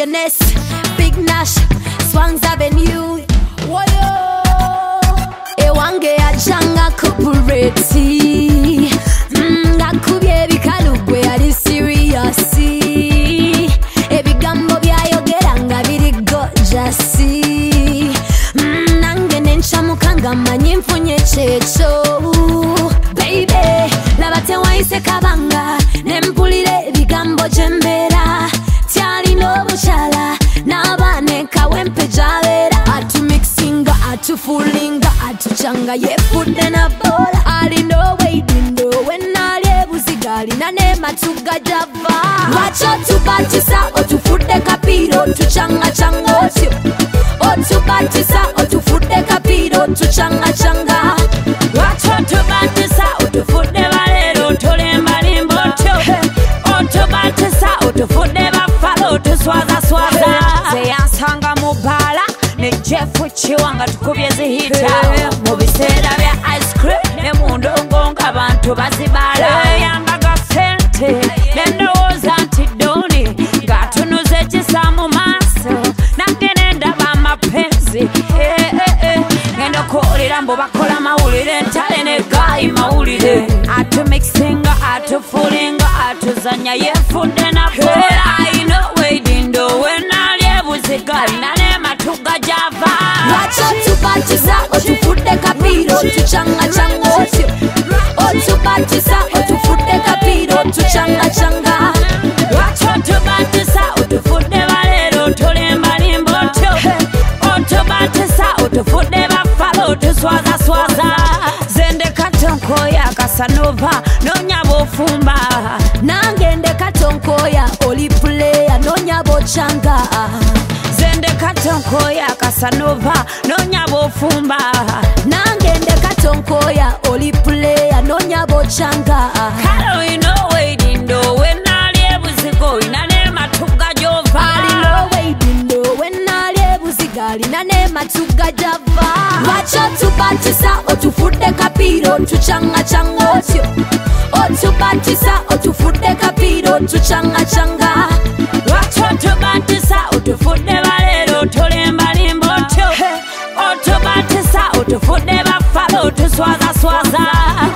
Millionaires, Big Nash, Swans Avenue. Woyo, ewange ajanga corporate. Ngakubye bikalugwe ali serious. Ebigambo byayogera nga biri gorgeous. Nange nenkyamukanga manyi nfunye kyekyo. Baby, laba tewayise kabanga nempulira ebigambo gyembeera. Tyalina obukyala n'abaana wempe gy'abeera. Atumixinga, atufulinga, atukyanga yefudde na boola. Alina oweidindo wenali ebuziga alina n'ematu gajava. Lwaki otubatisa otufudde kapiira otukyangacanga otyo? Otubatisa otufudde kapiira otukyangacanga. Lwaki otubatisa otufudde baleero otolembalimba otyo? Otubatisa otufudde bafala otuswazaswaza. Zeyansanga mu bbaala ne Jeff Chiwanga tukubye zihita mu biseera bya ice cream ne mu ndongo ng'abantu bazibaala. Yambaga ssente ne ndowooza nti ddooni ng'atunuza ekisa mu maaso nange ne ndaba amapenzi. Ngenda okuwulira mbu bakola mawulire entale ne gaayi mawulire. Atumixinga, atufulinga, atuzanya yefudde na boola. Ayina oweidindo wenali ebuziga alina n'ematu gajava. Lwaki otubatisa otufudde kapiira otukyangacanga otyo? Otubatisa otufudde kapiira otukyangacanga. Lwaki otubatisa otufudde baleero otolembalimba otyo? Otubatisa otufudde bafala otuswazaswaza. Zendeka tonkoya Casanova noonya bw'ofumba. Nange ndeka tonkoya oli player noonya bw'okyanga. Zendeka tonkoya Casanova noonya bw'ofumba. Nange ndeka tonkoya oli player noonya bw'okyanga. Kale oyina oweidindo wenali ebuziga olina n'ematu gajova. Alina oweidindo wenali ebuziga alina n'ematu gajava. Lwaki otubatisa otufudde kapiira otukyangacanga otyo? Otubatisa otufudde kapiira otukyangacanga. Lwaki otubatisa otufudde baleero otolembalimba otyo? Otubatisa otufudde bafala otuswazaswaza.